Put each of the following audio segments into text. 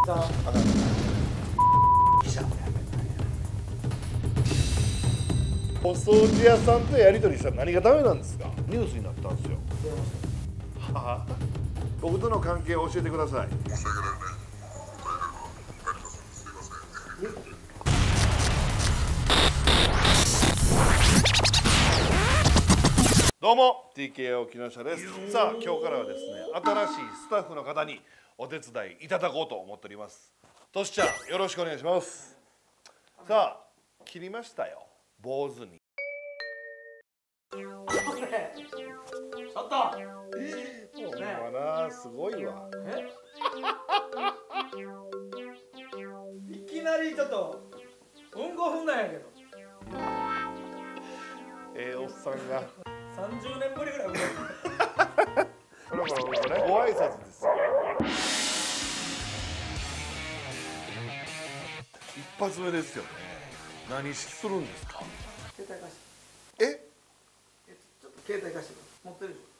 さん。 お掃除屋さんとやり取りしたら何がダメなんですか？ニュースになったんですよ。はあ、僕との関係を教えてください。申し訳ないね。どうも TKO 木下です。さあ今日からはですね、新しいスタッフの方にお手伝いいただこうと思っております。としちゃんよろしくお願いします。さあ切りましたよ、坊主に。 ちょっと。 ほんまな、すごいわ。 いきなりちょっとうんこ踏んだんやけど。 おっさんが 30年ぶりぐらい。 これご挨拶ですよ。一発目ですよね。何するんですか？ 携帯貸して。 え？ ちょっと携帯貸して。持ってるでしょ。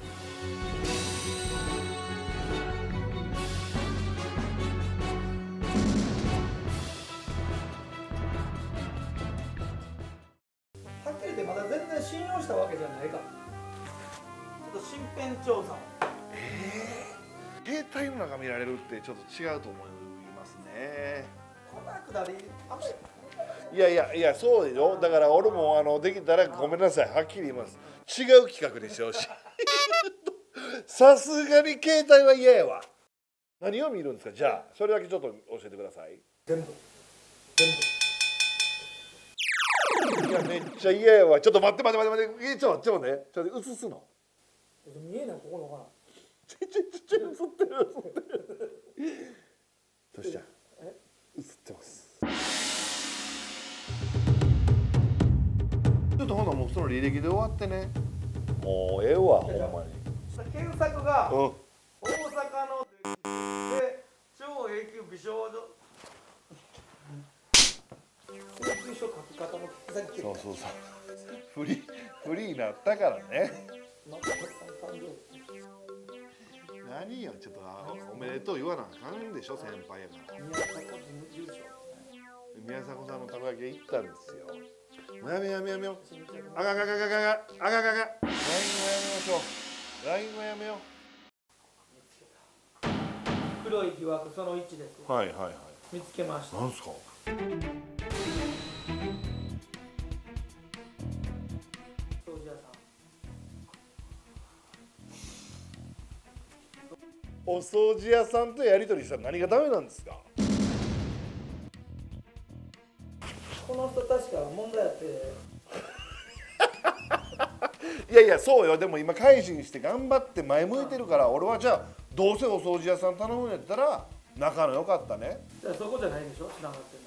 はっきり言ってまだ全然信用したわけじゃないから。ちょっと身辺調査を。 携帯の中見られるってちょっと違うと思いますね。 こんなくだりあんまり。 いやそうでしょ。だから俺もできたらごめんなさい、はっきり言います。違う企画にしてほしい。さすがに携帯は嫌やわ。何を見るんですか？じゃあそれだけちょっと教えてください。 全部。 いやめっちゃ嫌やわ。ちょっと待って、ちょっとね、ちょっと映すの。 見えない、ここのかな。 映ってる。どうした？映ってます。ちょっとほんならもうその履歴で終わってね。もうええわ、ほんまに。 検索が、 うん。 大阪ので超永久美少女請求書書き方の検索結果。 そうフリーになったからね。何よ、ちょっとおめでとう言わなあかんでしょ、先輩やから。宮迫さんのたこ焼き行ったんですよ。やめよう。あが。LINE はやめましょう。LINE はやめよ黒い疑惑その1です。 う。はい。 見つけました。 なんすか？ 掃除屋さん。 お掃除屋さんとやり取りしたら何がダメなんですか？ この人確か問題あって。 いやそうよ。でも今改心して頑張って前向いてるから、俺はじゃあどうせお掃除屋さん頼むんやったら仲の良かったね。 じゃあそこじゃないんでしょ、つながって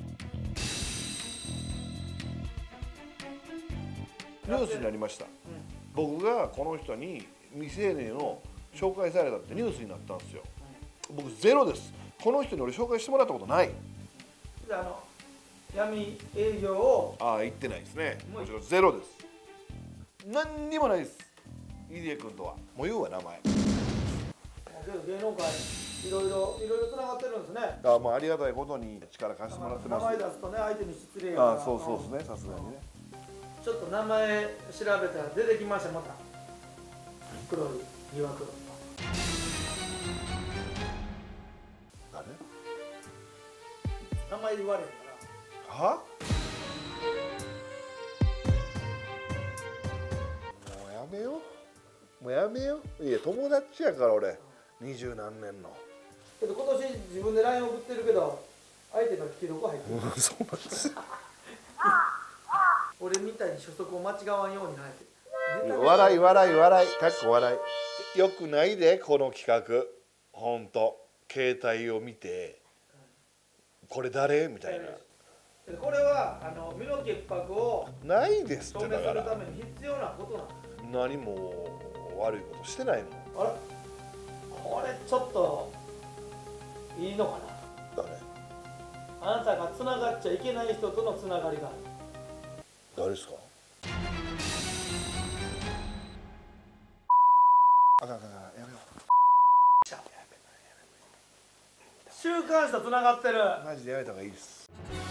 るの。 ニュースになりました。僕がこの人に未成年を紹介されたってニュースになったんですよ。僕ゼロです。この人に俺紹介してもらったことない。 で闇営業を。 言ってないですね。もちろんゼロです。何にもないです。入江君とはもう言うわ、名前。 芸能界いろいろつながってるんですね。 ありがたいことに力貸してもらってます。 名前出すとね、相手に失礼やから。 そうですね、さすがにね。 ちょっと名前調べたら出てきました。また黒い疑惑。 誰？ 名前言われへんからは？もうやめよう。いや友達やから俺、20何年の。 けど今年自分で LINE 送ってるけど相手の記録入ってる。 そうなんです俺みたいに初速を間違わんようになって笑いかっこ笑い。よくないでこの企画。ほんと携帯を見てこれ誰みたいな。 これは身の潔白をないですって。 証明すだからるために必要なことなんです。 何も悪いことしてないもん。 あら、これちょっといいのかな。 誰？ あなたがつながっちゃいけない人とのつながりがある。 誰ですか？やめよう。 週刊誌とつながってる。 マジでやめた方がいいです。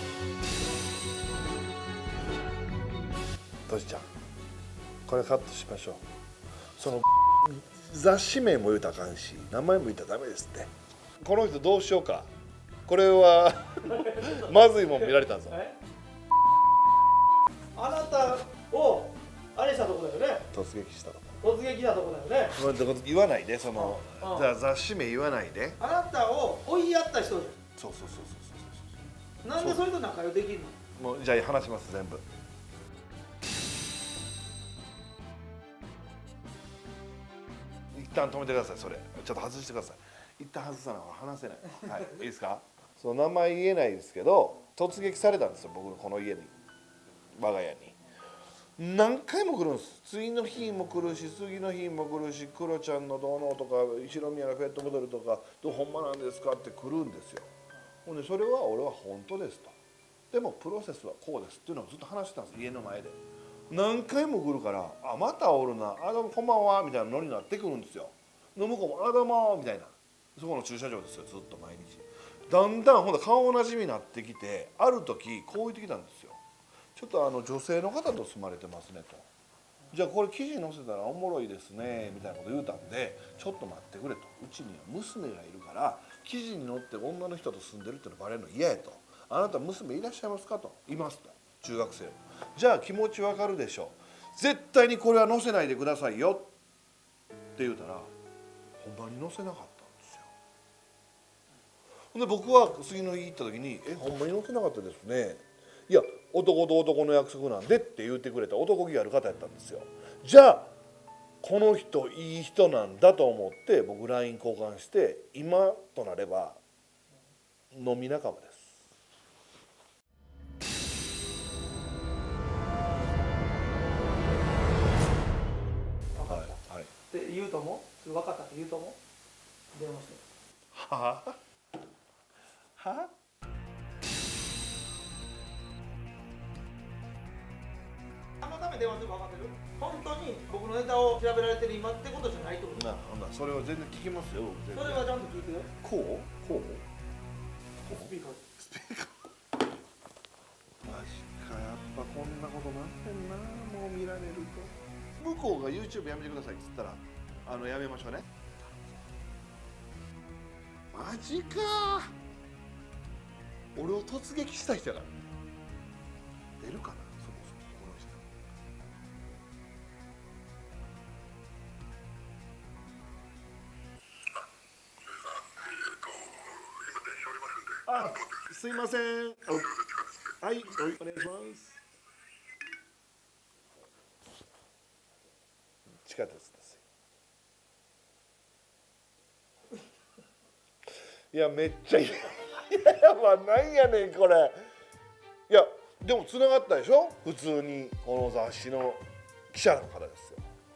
トシちゃん、これカットしましょう。その雑誌名も言うたらあかんし、名前も言ったらダメですって。この人どうしようか。これはまずいもん見られたぞ。 あなたをあれしたとこだよね。 突撃したと。 突撃したとこだよね。 言わないで、そのうんじゃあ雑誌名言わないで。 あなたを追いやった人じそうそうそうゃん。なんでそれと仲良くできるの？ もうじゃあ話します全部。一旦止めてください。それちょっと外してください。一旦外さないと話せない。はい、いいですか。その名前言えないですけど、突撃されたんですよ、僕のこの家に、我が家に。何回も来るんです。次の日も来るし、次の日も来るし、クロちゃんのどうのとか、白宮のペットボトルとか、ほんまなんですかって来るんですよ。ほんで、それは俺は本当ですと。でもプロセスはこうですっていうのをずっと話してたんです、家の前で。何回も来るから、あ、またおるな、あ、どうもこんばんはみたいなノリになってくるんですよ。向こうも、あ、どうもみたいな。そこの駐車場ですよ、ずっと毎日。だんだんほんと顔なじみになってきて、ある時こう言ってきたんですよ。ちょっと女性の方と住まれてますねと。じゃあこれ記事に載せたらおもろいですねみたいなこと言うたんで、ちょっと待ってくれと。うちには娘がいるから記事に載って女の人と住んでるっていうのバレるの嫌やと。あなた娘いらっしゃいますかと。いますと。中学生。じゃあ気持ちわかるでしょう。絶対にこれは載せないでくださいよって言うたら、ほんまに載せなかったんですよ。ほんで僕は次の日行った時に「ほんまに載せなかったですね」いや男と男の約束なんでって言ってくれた男気がある方やったんですよ。じゃあこの人いい人なんだと思って僕 LINE 交換して、今となれば飲み仲間です。 分かった、 はい、 って言うと思う？分かったって言うと思う？電話して。 はあはあ何のために電話するか分かってる？本当に僕のネタを調べられてる今ってことじゃないってこと？ なほんならそれは全然聞きますよ。全然それはちゃんと聞いてよ。 こうこうスピーカーで。 スピーカーマジか。やっぱこんなことなってんな。もう見られると向こうが YouTube やめてくださいっつったらやめましょうね。マジか。俺を突撃した人やから出るかな。そもそもこの人。あ、すいません。はい、お願いします。地下鉄ですよ。いや、めっちゃいや、まあ、なんやねんこれ。いや、でも繋がったでしょ。普通にこの雑誌の記者の方ですよ。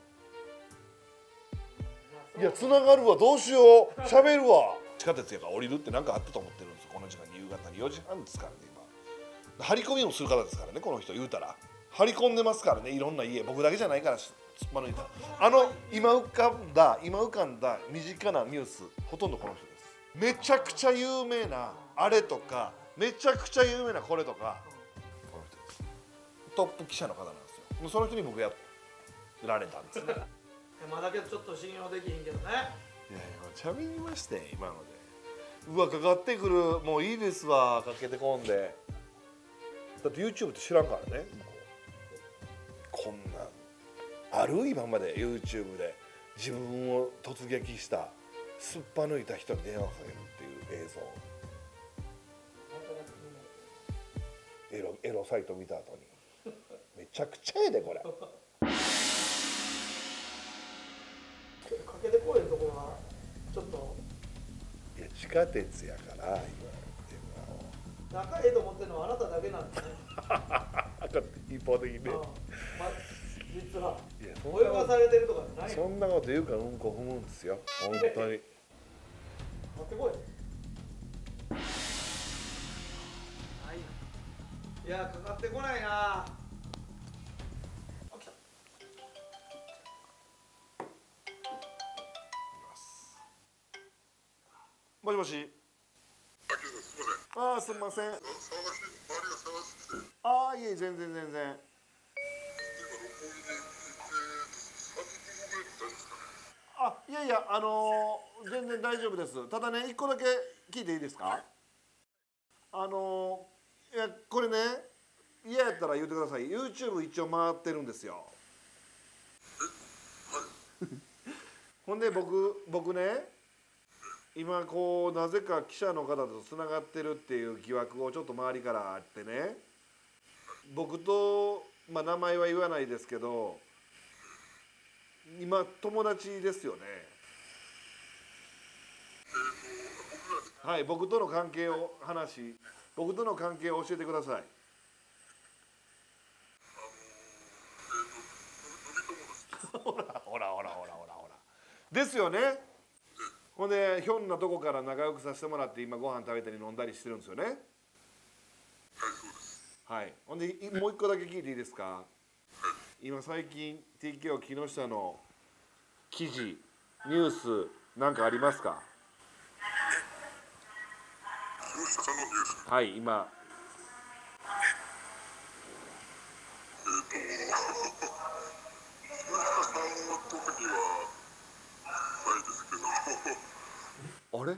いや、繋がるわ。どうしよう。喋るわ。地下鉄やから降りるって何かあったと思ってるんですよ。この時間に夕方に4時半ですからね。今張り込みもする方ですからね。この人言うたら張り込んでますからね。いろんな家、僕だけじゃないから突っ張抜いた。今浮かんだ身近なニュース、ほとんどこの人です。めちゃくちゃ有名なあれとか、めちゃくちゃ有名なこれとか、この人です。トップ記者の方なんですよ。その人に僕やられたんですね。 まだけどちょっと信用できひんけどね。 いやいや、ちゃみにまして今ので。うわ、かかってくる。もういいですわ、かけてこんで。だって YouTube って知らんからね。こんなんある？今まで YouTube で自分を突撃したすっぱ抜いた人に電話かけるっていう映像。エロサイト見た後にめちゃくちゃやでこれ。 かけてこいのところはちょっと。 いや、地下鉄やから今仲ええと思ってるのはあなただけなんですね。 一方的にね。 実は泳そんながされてるとかじゃない。 そんなこと言うからうんこ踏むんですよ。本当に。 待ってこい。いや、かかってこないな。あ、来た。 もしもし。 ああ、すみません。 周りが探してて、 ああ、いえ、全然全然。 今、六本木に行って、30分後ぐらいにいたんですかね。 あ、いやいや、全然大丈夫です。ただね、一個だけ聞いていいですか。いや、これね、嫌やったら言ってください。YouTube 一応回ってるんですよ。ほんで僕ね、今こうなぜか記者の方とつながってるっていう疑惑をちょっと周りからあってね、僕と、まあ、名前は言わないですけど、今友達ですよね。はい、僕との関係を僕との関係を教えてください。ほらほらほらほらほらほらですよね。ほんでひょんなとこから仲良くさせてもらって今ご飯食べたり飲んだりしてるんですよね。 はい、そうです。 はい。ほんでもう一個だけ聞いていいですか。今最近 TKO 木下の記事ニュースなんかありますか。 木下さんのニュース。 はい、今木下さんは特にはないですけど。 あれ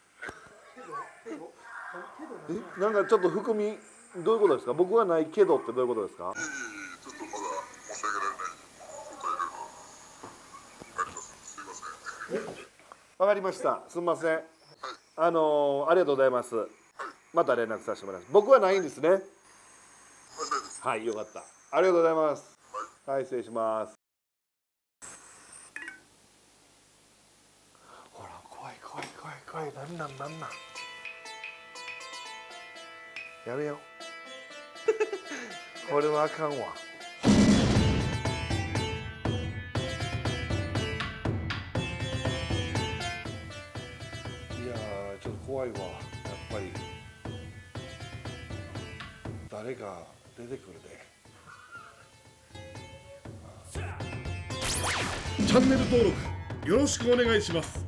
なんかちょっと含みどういうことですか。僕はないけどってどういうことですか。 ちょっとまだ申し上げられないことがいろいろあります。すいません。 わかりました。すみません。ありがとうございます。また連絡させてもらいます。僕はないんですね。はい、よかった。ありがとうございます。はい、失礼します。ほら、怖い怖い怖い怖い。なんなんなんなん。やめよう。これはあかんわ。いやー、ちょっと怖いわ。やっぱり誰か出てくるで。 チャンネル登録よろしくお願いします。